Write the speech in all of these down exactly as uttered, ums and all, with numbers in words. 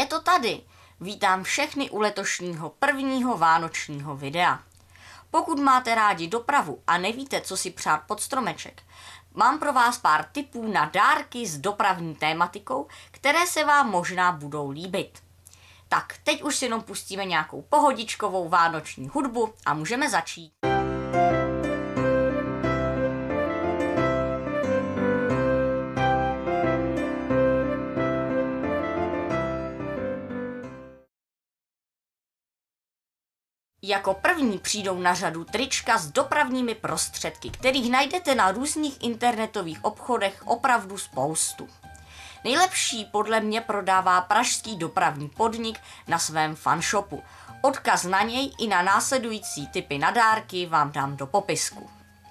Je to tady. Vítám všechny u letošního prvního vánočního videa. Pokud máte rádi dopravu a nevíte, co si přát pod stromeček, mám pro vás pár tipů na dárky s dopravní tématikou, které se vám možná budou líbit. Tak, teď už si jenom pustíme nějakou pohodičkovou vánoční hudbu a můžeme začít. Jako první přijdou na řadu trička s dopravními prostředky, kterých najdete na různých internetových obchodech opravdu spoustu. Nejlepší podle mě prodává pražský dopravní podnik na svém fanshopu. Odkaz na něj i na následující typy na dárky vám dám do popisku.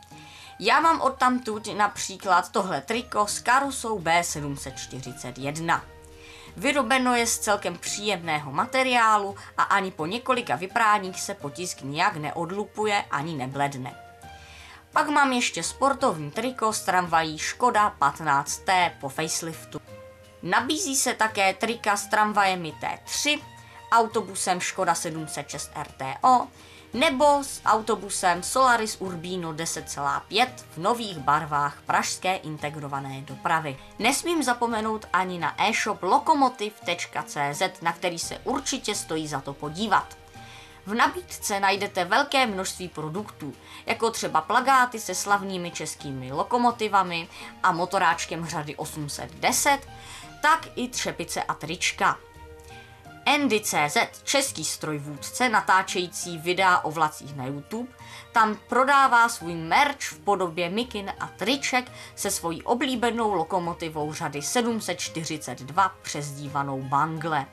Já mám odtamtud například tohle triko s karosou B sedm set čtyřicet jedna. Vyrobeno je z celkem příjemného materiálu a ani po několika vypráních se potisk nijak neodlupuje ani nebledne. Pak mám ještě sportovní triko s tramvají Škoda patnáct T po faceliftu. Nabízí se také trika s tramvajemi T tři, autobusem Škoda sedm set šest R T O nebo s autobusem Solaris Urbino deset celá pět v nových barvách pražské integrované dopravy. Nesmím zapomenout ani na e-shop lokomotiv tečka cé zet, na který se určitě stojí za to podívat. V nabídce najdete velké množství produktů, jako třeba plakáty se slavnými českými lokomotivami a motoráčkem řady osm set deset, tak i třepice a trička. Andy tečka cé zet, český strojvůdce natáčející videa o vlacích na YouTube, tam prodává svůj merch v podobě mikin a triček se svojí oblíbenou lokomotivou řady sedm set čtyřicet dva přezdívanou Bangle.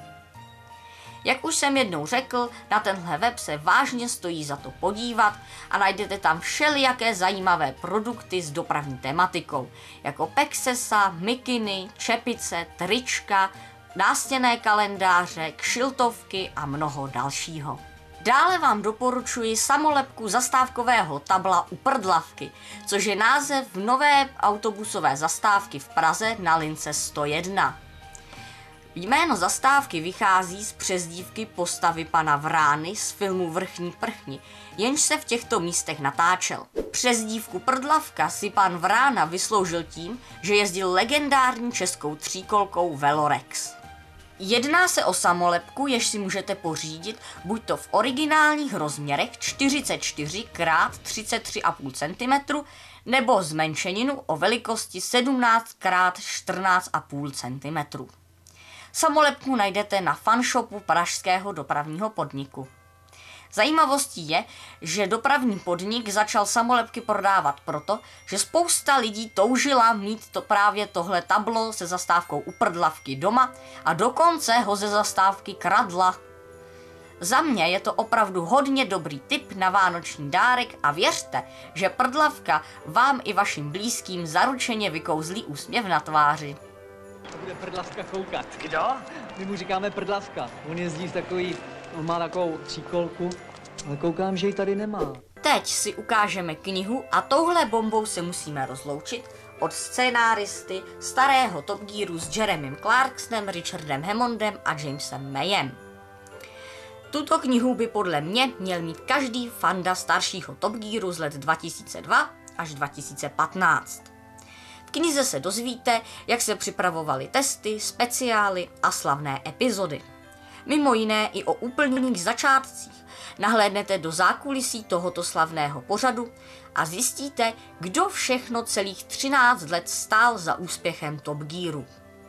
Jak už jsem jednou řekl, na tenhle web se vážně stojí za to podívat a najdete tam všelijaké zajímavé produkty s dopravní tematikou, jako pexesa, mikiny, čepice, trička, nástěnné kalendáře, kšiltovky a mnoho dalšího. Dále vám doporučuji samolepku zastávkového tabla u Prdlavky, což je název nové autobusové zastávky v Praze na lince sto jedna. Jméno zastávky vychází z přezdívky postavy pana Vrány z filmu Vrchní prchni, jenž se v těchto místech natáčel. Přezdívku Prdlavka si pan Vrána vysloužil tím, že jezdil legendární českou tříkolkou Velorex. Jedná se o samolepku, jež si můžete pořídit buď to v originálních rozměrech čtyřicet čtyři krát třicet tři a půl centimetru nebo zmenšeninu o velikosti sedmnáct krát čtrnáct a půl centimetru. Samolepku najdete na fanshopu pražského dopravního podniku. Zajímavostí je, že dopravní podnik začal samolepky prodávat proto, že spousta lidí toužila mít to právě tohle tablo se zastávkou u Prdlavky doma a dokonce ho ze zastávky kradla. Za mě je to opravdu hodně dobrý tip na vánoční dárek a věřte, že Prdlavka vám i vašim blízkým zaručeně vykouzlí úsměv na tváři. To bude Prdlavka koukat. Kdo? My mu říkáme Prdlavka. On jezdí v takový, on má takovou tříkolku, ale koukám, že ji tady nemá. Teď si ukážeme knihu a touhle bombou se musíme rozloučit od scénáristy starého Top Gearu s Jeremym Clarksonem, Richardem Hammondem a Jamesem Mayem. Tuto knihu by podle mě měl mít každý fanda staršího Top Gearu z let dva tisíce dva až dva tisíce patnáct. V knize se dozvíte, jak se připravovaly testy, speciály a slavné epizody. Mimo jiné i o úplných začátcích nahlédnete do zákulisí tohoto slavného pořadu a zjistíte, kdo všechno celých třináct let stál za úspěchem Top Gearu.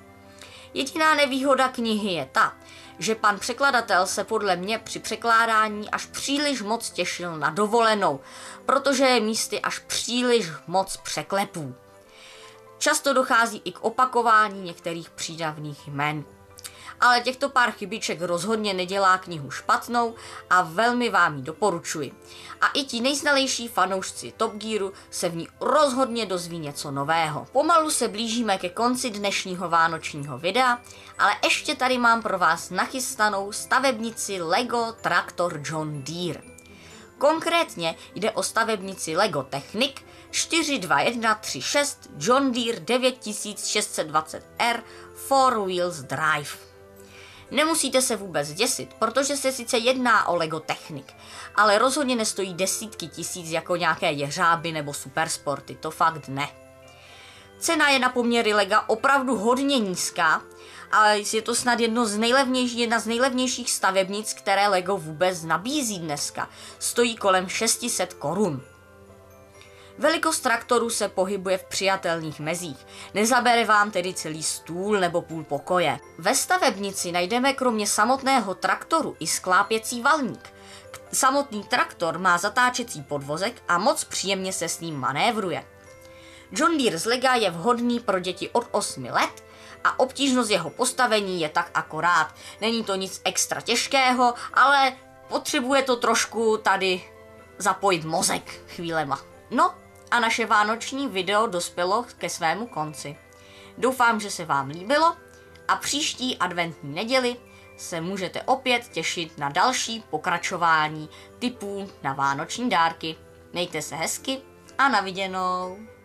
Jediná nevýhoda knihy je ta, že pan překladatel se podle mě při překládání až příliš moc těšil na dovolenou, protože je místy až příliš moc překlepů. Často dochází i k opakování některých přídavných jmen. Ale těchto pár chybiček rozhodně nedělá knihu špatnou a velmi vám ji doporučuji. A i ti nejznalejší fanoušci Top Gearu se v ní rozhodně dozví něco nového. Pomalu se blížíme ke konci dnešního vánočního videa, ale ještě tady mám pro vás nachystanou stavebnici Lego Traktor John Deere. Konkrétně jde o stavebnici Lego Technic čtyři dva jedna tři šest John Deere devět šest set dvacet R Four Wheels Drive. Nemusíte se vůbec děsit, protože se sice jedná o Lego Technik, ale rozhodně nestojí desítky tisíc jako nějaké jeřáby nebo supersporty, to fakt ne. Cena je na poměry Lega opravdu hodně nízká, ale je to snad jedno z nejlevnější, jedna z nejlevnějších stavebnic, které Lego vůbec nabízí dneska. Stojí kolem šest set korun. Velikost traktoru se pohybuje v přijatelných mezích. Nezabere vám tedy celý stůl nebo půl pokoje. Ve stavebnici najdeme kromě samotného traktoru i sklápěcí valník. Samotný traktor má zatáčecí podvozek a moc příjemně se s ním manévruje. John Deere z Lega je vhodný pro děti od osmi let a obtížnost jeho postavení je tak akorát. Není to nic extra těžkého, ale potřebuje to trošku tady zapojit mozek chvílema. No a naše vánoční video dospělo ke svému konci. Doufám, že se vám líbilo a příští adventní neděli se můžete opět těšit na další pokračování tipů na vánoční dárky. Mějte se hezky a na viděnou.